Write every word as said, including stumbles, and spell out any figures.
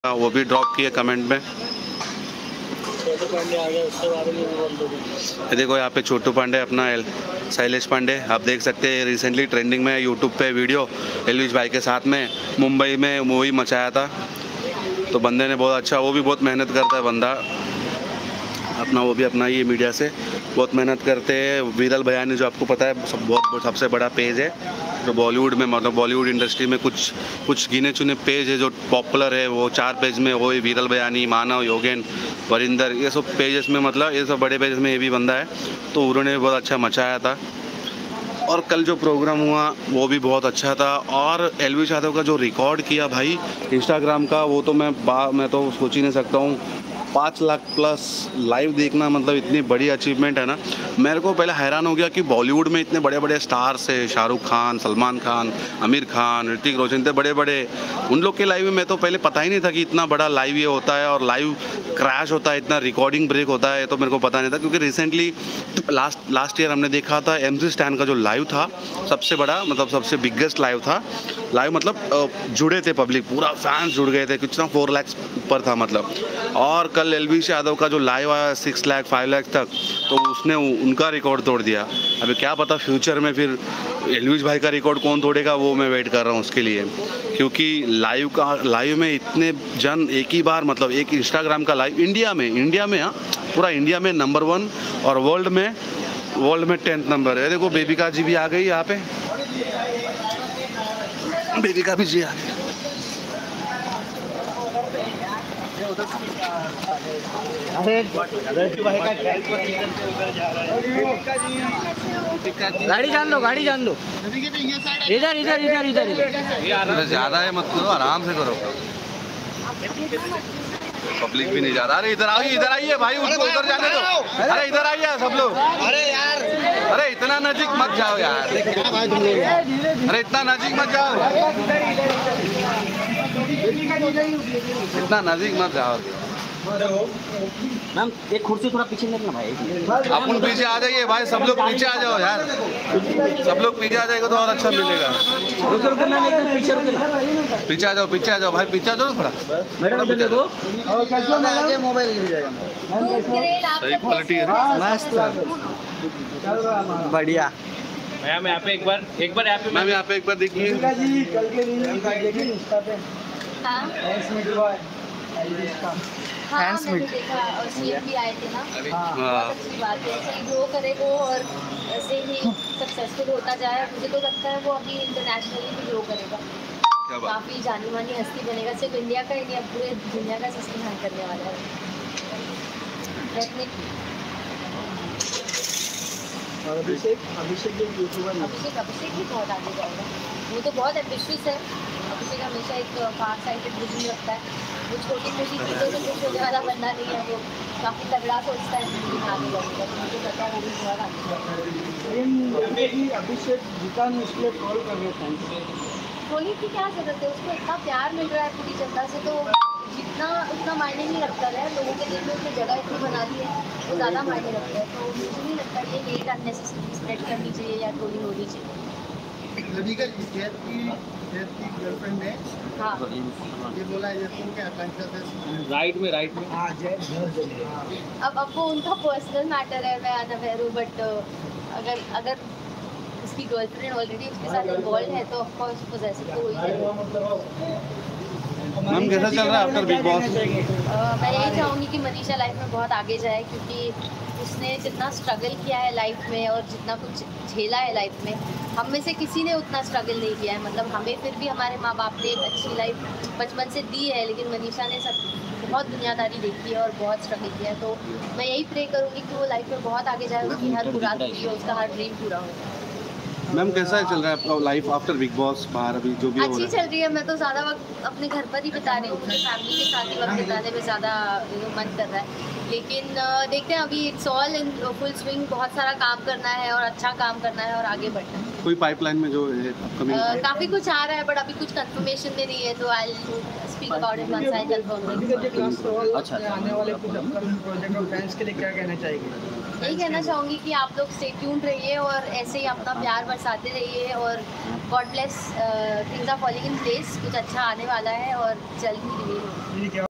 वो भी ड्रॉप किए कमेंट में। देखो यहाँ पे छोटू पांडे अपना शैलेश पांडे आप देख सकते हैं, रिसेंटली ट्रेंडिंग में यूट्यूब पे वीडियो एलविश भाई के साथ में मुंबई में मूवी मचाया था। तो बंदे ने बहुत अच्छा, वो भी बहुत मेहनत करता है बंदा अपना, वो भी अपना ये मीडिया से बहुत मेहनत करते हैं। वीरल बयानी जो आपको पता है सब बहुत सबसे बड़ा पेज है जो बॉलीवुड में, मतलब बॉलीवुड इंडस्ट्री में कुछ कुछ गिने चुने पेज है जो पॉपुलर है, वो चार पेज में वो वीरल बयानी, मानव, योगेन, वरिंदर, ये सब पेजेस में, मतलब ये सब बड़े पेज में ये भी बंदा है। तो उन्होंने बहुत अच्छा मचाया था और कल जो प्रोग्राम हुआ वो भी बहुत अच्छा था। और एलविश यादव का जो रिकॉर्ड किया भाई इंस्टाग्राम का, वो तो मैं बा मैं तो सोच ही नहीं सकता हूँ। पाँच लाख प्लस लाइव देखना मतलब इतनी बड़ी अचीवमेंट है ना। मेरे को पहले हैरान हो गया कि बॉलीवुड में इतने बड़े बड़े स्टार्स है, शाहरुख खान, सलमान खान, आमिर खान, ऋतिक रोशन, इतने बड़े बड़े, उन लोग के लाइव में मैं तो पहले पता ही नहीं था कि इतना बड़ा लाइव ये होता है और लाइव क्रैश होता है, इतना रिकॉर्डिंग ब्रेक होता है, तो मेरे को पता नहीं था। क्योंकि रिसेंटली लास्ट लास्ट ईयर हमने देखा था एम सी स्टैन का जो लाइव था, सबसे बड़ा मतलब सबसे बिगेस्ट लाइव था। लाइव मतलब जुड़े थे पब्लिक, पूरा फैंस जुड़ गए थे, कितना फोर लैक्स ऊपर था मतलब। और कल एलविश यादव का जो लाइव आया सिक्स लाख फाइव लाख तक, तो उसने उनका रिकॉर्ड तोड़ दिया। अभी क्या पता फ्यूचर में फिर एलविश भाई का रिकॉर्ड कौन तोड़ेगा, वो मैं वेट कर रहा हूँ उसके लिए। क्योंकि लाइव का लाइव में इतने जन एक ही बार, मतलब एक इंस्टाग्राम का लाइव इंडिया में इंडिया में हाँ पूरा इंडिया में नंबर वन और वर्ल्ड में वर्ल्ड में टेंथ नंबर है। देखो बेबिका जी भी आ गई यहाँ पे, बेबिका भी जी आ गई। गाड़ी जान लो, गाड़ी जान लो, इधर इधर इधर इधर इधर ज्यादा है मत करो, आराम से करो, पब्लिक भी नहीं जा रहा। अरे इधर आइए, इधर आइए भाई, उसको उधर जाने दो। अरे इधर आइए सब लोग। अरे यार, अरे इतना नजीक मत जाओ यार, अरे इतना नजीक मत जाओ, इतना नजीक मत जाओ। मैम एक कुर्सी थोड़ा पीछे लेना भाई, अपन पीछे आ जाइए भाई, सब लोग पीछे आ जाओ यार, सब लोग पीछे आ जाएगा तो और अच्छा मिलेगा। रुको रुको मैम, एक मिनट पीछे रुको, पीछे आ जाओ, पीछे आ जाओ भाई, पीछे आ जाओ थोड़ा। मैडम पीछे दो, आगे मोबाइल मिल जाएगा। सही क्वालिटी है, मस्त बढ़िया। मैम यहाँ पे एक बार एक बार यहाँ पे मैम यहाँ पे एक बार देखिए। हाँ, मैंने देखा और सीएम भी आए थे ना, बहुत अच्छी बात है। ऐसे ही ग्रो करे वो और ऐसे ही सक्सेसफुल होता जाए। मुझे तो लगता है वो अभी इंटरनेशनली भी ग्रो करेगा, काफ़ी जानी मानी हस्ती बनेगा, सिर्फ इंडिया का ही नहीं, पूरे दुनिया का सिस्टम हैंड करने वाला है डेफिनेटली। अभिषेक अभिषेक अभिषेक अभिषेक भी बहुत आगे जाएगा, वो तो बहुत एम्बिशियस है। अभिषेक हमेशा एक फार साइडेड विजन रखता है, वो छोटी छोटी चीज़ों से खुश होने वाला बंदा नहीं है, वो काफ़ी तगड़ा सोचता है लेकिन आगे जाएगा। मुझे पता है वो भी बहुत आगे जाएगा। अभिषेक जीता नहीं इसलिए कॉल कर रहे थे, ट्रोलिंग की क्या जरूरत है, उसको इतना प्यार मिल रहा है पूरी जनता से, तो जितना उतना मायने नहीं रखता है। लोगों के दिल में उसने जगह इतनी बना दी है, वो ज़्यादा मायने रखता है। तो मुझे नहीं लगता ये हेट अननेसेसरी स्प्रेड करनी चाहिए या ट्रोलिंग होनी चाहिए। गर्लफ्रेंड ने हाँ ये बोला है क्या राइट में राइट में अब अब वो उनका पर्सनल मैटर है, मैं अनअवेयर हूँ, बट अगर अगर उसकी गर्लफ्रेंड ऑलरेडी उसके साथ इन्वॉल्व है तो ऑफकोर्स पोजेसिव तो हो ही जाएगा। मैम कैसा चल रहा है आफ्टर बिग बॉस? मैं यही चाहूँगी कि मनीषा लाइफ में बहुत आगे जाए, क्योंकि उसने जितना स्ट्रगल किया है लाइफ में और जितना कुछ झेला है लाइफ में, हम में से किसी ने उतना स्ट्रगल नहीं किया है। मतलब हमें फिर भी हमारे माँ बाप ने एक अच्छी लाइफ बचपन से दी है, लेकिन मनीषा ने सब बहुत दुनियादारी देखी है और बहुत स्ट्रगल किया है। तो मैं यही प्रे करूँगी कि वो लाइफ में बहुत आगे जाए, उसकी हर मुराद पूरी हो, उसका हर ड्रीम पूरा हो। मैम कैसा चल रहा है आपका लाइफ आफ्टर बिग बॉस? बाहर अभी जो भी हो अच्छी रहा है। चल रही है। मैं तो ज़्यादा वक्त अपने घर पर ही बिता रही हूँ, अपनी फैमिली के साथ ही वक्त बिताने में ज़्यादा मन कर रहा है। लेकिन देखते हैं, अभी it's all in full swing, बहुत सारा काम करना है और अच्छा काम करना है और आगे बढ़ना है। कोई पाइपलाइन में जो है अपकमिंग? काफ़ी कुछ आ रहा है बट अभी कुछ कंफर्मेशन में नहीं है, तो I speak about it once I confirm. अच्छा, आने वाले कुछ अपकमिंग प्रोजेक्ट और फैंस के लिए क्या कहना चाहेंगे? यही कहना चाहूँगी कि आप लोग स्टे ट्यून्ड रहिए और ऐसे ही अपना प्यार बरसाते रहिए और God bless, things are falling in place, कुछ अच्छा आने वाला है और जल्द ही रिवील होगा।